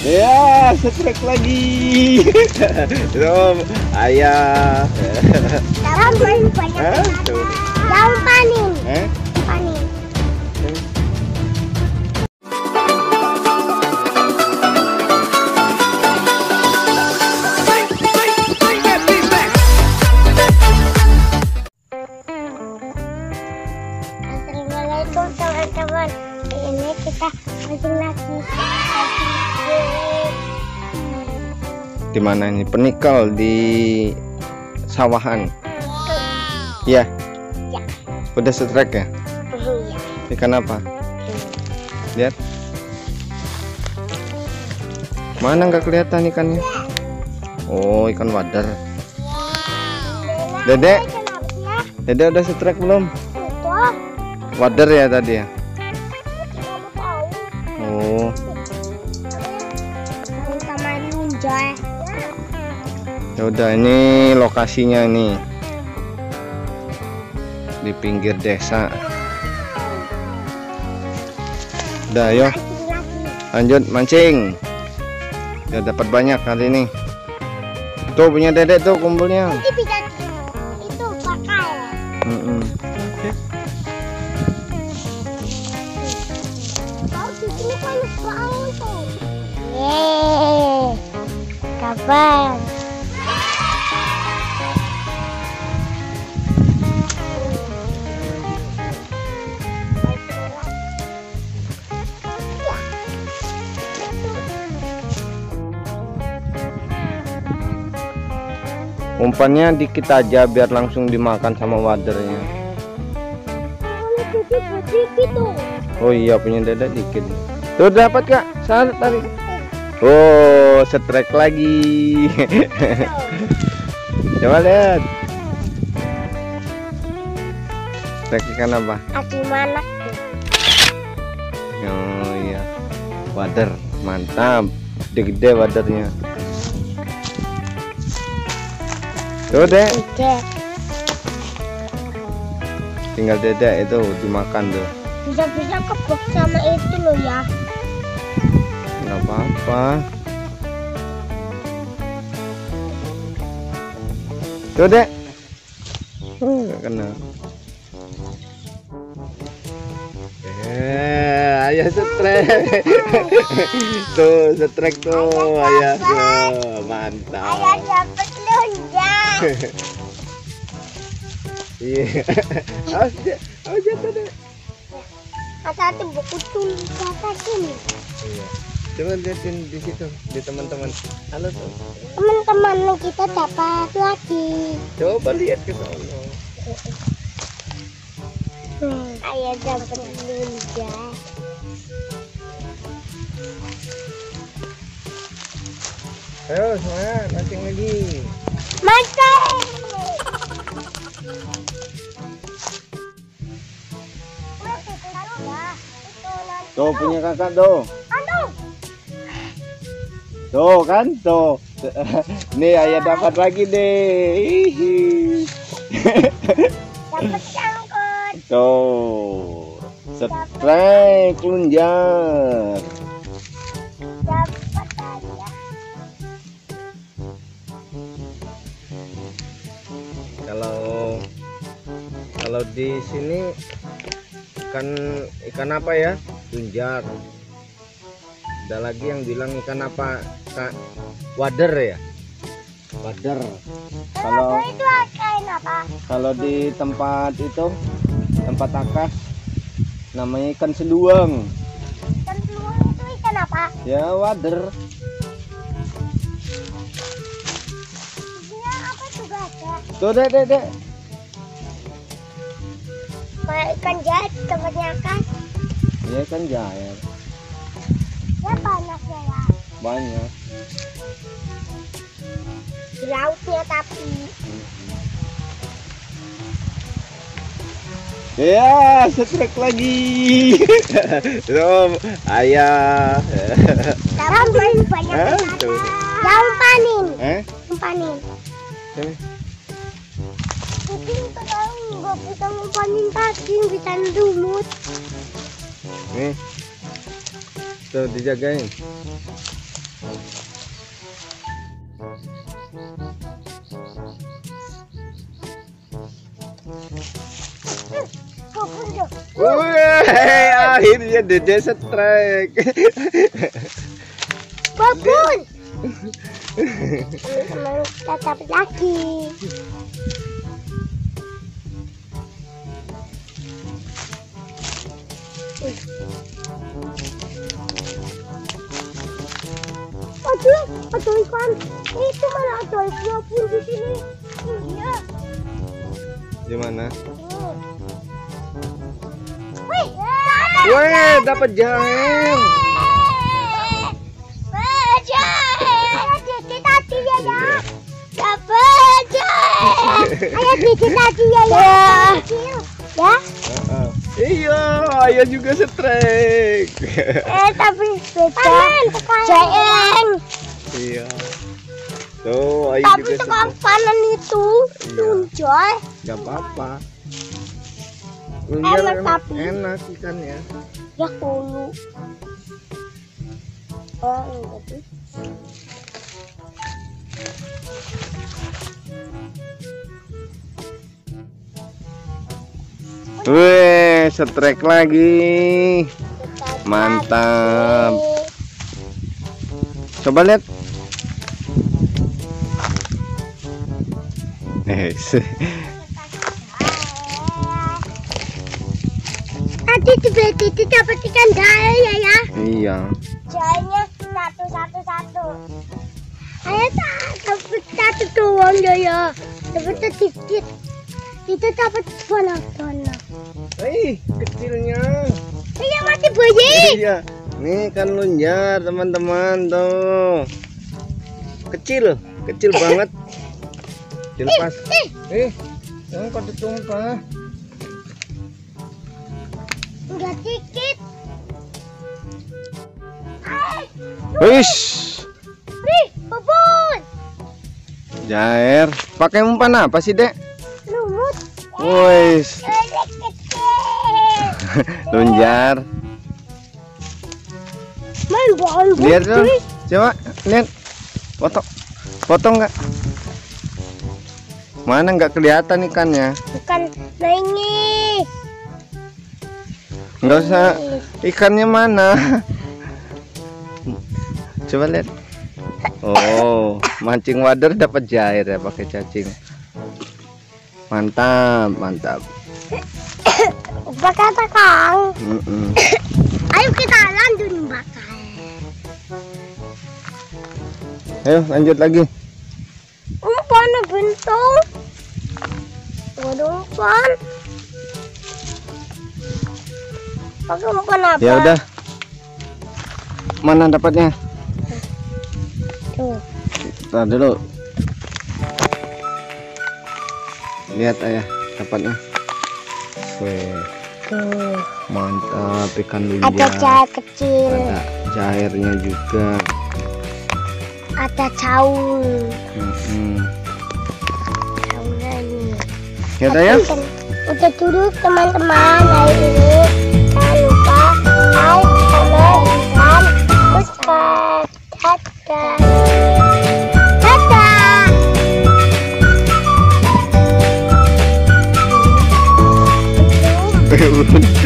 Ya, setrek lagi. Rom, ayah. Panin banyak. Daun panin. Panin. Assalamualaikum teman-teman. Ini kita mancing lagi. Di mana ini? Penikal di sawahan. Iya. Ya. Udah setrek ya? Iya. Ikan apa? Lihat. Mana nggak kelihatan ikannya? Oh, ikan wader. Dedek. Dedek udah setrek belum? Wader ya tadi ya? Oh. Sama ninja. Ya udah, ini lokasinya nih. Di pinggir desa. Udah, ayo. Lanjut mancing. Udah dapat banyak kali ini. Tuh punya Dedek tuh kumpulnya. Nanti bisa itu pakai. Di sini panas banget. Yeay, kabar. Umpannya dikit aja biar langsung dimakan sama wadernya. Oh iya, punya Dedek dikit. Tuh dapat Kak, saat tarik. Oh, setrek lagi. Coba lihat. Setrek ikan apa? Aki mana? Oh iya, wader, mantap. Gede-gede wadernya. Tuh Dek, tinggal Dedek itu dimakan tuh. Bisa-bisa kebok sama itu loh ya. Nggak apa-apa. Tuh Dek. Nggak kena. Ayah setrek. Tuh setrek tuh ayah tuh, mantap. Ayah dapat lonjang. Iya. Awas jatuh Dek. Hati-hati buku tulis sini. Iya. Coba lihatin di situ, di teman-teman. Halo tuh. Teman-teman kita dapat lagi. Coba lihat ke sana. Ayah dapat lonjang. Ayo semangat, mancing lagi. Mancing. Tuh punya kakak tuh. Aduh. Tuh kan tuh. Nih ayah dapat lagi deh. Hihi. Dapat sangkut. Tuh. Setrek lunjar. Dapat aja. Kalau di sini ikan apa ya? Lunjar. Ada lagi yang bilang ikan apa? Wader ya? Wader. Kalau itu ikan apa? Kalau di tempat itu, tempat akas, namanya ikan seduang. Ikan seluang itu ikan apa? Ya wader. Isinya apa juga ada. Tuh Dek. Kayak ikan jahat tempatnya kan? Ya ikan jair. Ya banyak ya. Banyak. Di lautnya tapi. Ya, setrek lagi. Rom, ayah. Daun panin banyak. Tuh. Daun panin. Daun Panin. Jadi kita tahu nggak bisa ngumpanin tadi, bisa lumut. Nih, tuh dijagain. Wih, akhirnya Dede setrek. Babon. Kita dapat lagi. Aduh ikan. Itu malah ada ikan pun di sini. Iya. Di mana? Wih, dapat jahe. Tadi ya. Dapat jahe. Ayo bikin tadi ya. Ya. Iya, ayah juga setrek. Tapi beda. Jaeng. Iya. Tuh, ayah Tapi juga tukang setrek. panen itu lunjoy. Gak apa-apa. Enak tapi. Enak ikannya. Ya kulu. Oh, enggak sih. Wih, setrek lagi. Mantap. Coba lihat. Tadi dapat ikan jahe ya. Iya. Jahenya satu. Ayo dapat satu doang ya. Dapat sedikit. Itu dapat banyak. Kecilnya. Iya masih banyak. Iya. Nih kan lunjar teman-teman tuh. Kecil banget. Dilepas. Jangan kau ditumpah. Enggak dikit. Wish. Babon. Jair. Pakai umpan apa sih, Dek? Lumut. Wish. Kecil. Lunjar. Main bal. Lihat dong. Coba lihat. Foto enggak? Mana enggak kelihatan ikannya? Bukan ini. Enggak usah. Ikannya mana? Coba lihat. Oh, mancing wader dapat jair ya pakai cacing. Mantap. Bakal takang. Ayo kita lanjut bakal. Ayo lanjut lagi. Umpan bentung. Waduh umpan. Pakai umpan apa? Ya udah. Mana dapatnya? Tuh. Tar dulu. Lihat ayah dapatnya. Wih, Tuh. mantap ikan lunjar. Ada jahe kecil. Ada jairnya juga. Ada caul. Caulnya ini. Ya udah ya. Udah dulu teman-teman hari ini. Jangan lupa like, comment, dan subscribe. Dadah. Dadah.